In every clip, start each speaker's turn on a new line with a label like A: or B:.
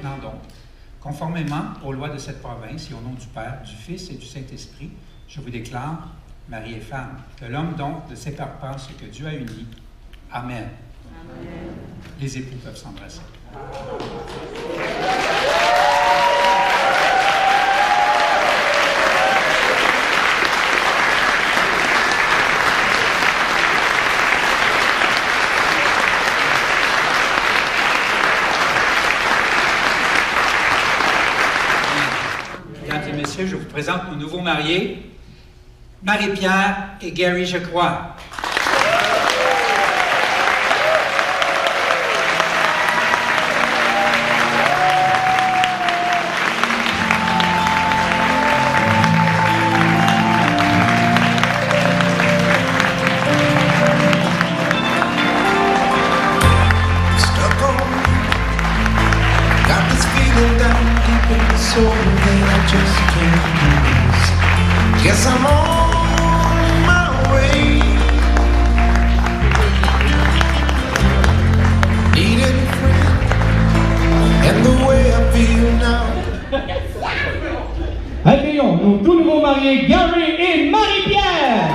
A: maintenant donc, conformément aux lois de cette province et au nom du Père, du Fils et du Saint-Esprit, je vous déclare mari et femme, que l'homme donc ne sépare pas ce que Dieu a uni. Amen. Amen. Les époux peuvent s'embrasser. Mesdames et messieurs, je vous présente nos nouveaux mariés, Marie-Pierre et Gary Jacroix.
B: Guess I'm on my way. Needed a friend, and the way I feel now.
C: Accueillons nos tout nouveaux mariés Gary et Marie-Pierre.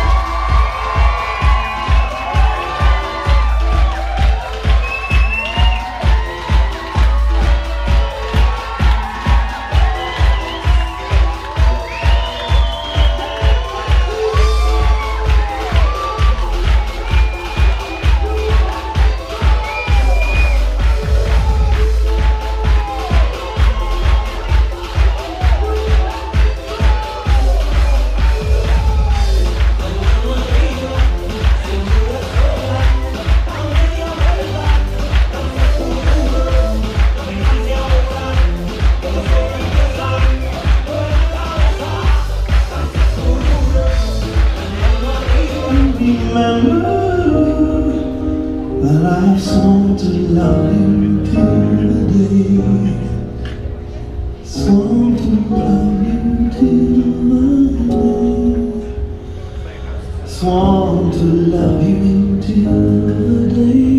B: But I sworn to love you till the day, sworn to love you till my day, sworn to love you till the day.